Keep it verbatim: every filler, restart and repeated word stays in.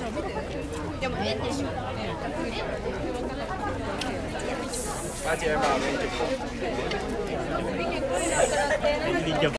でも円でしょ。 八千八百零九。